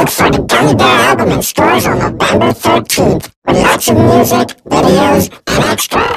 out for the Gummy Bear album in stores on November 13th with lots of music, videos, and extras.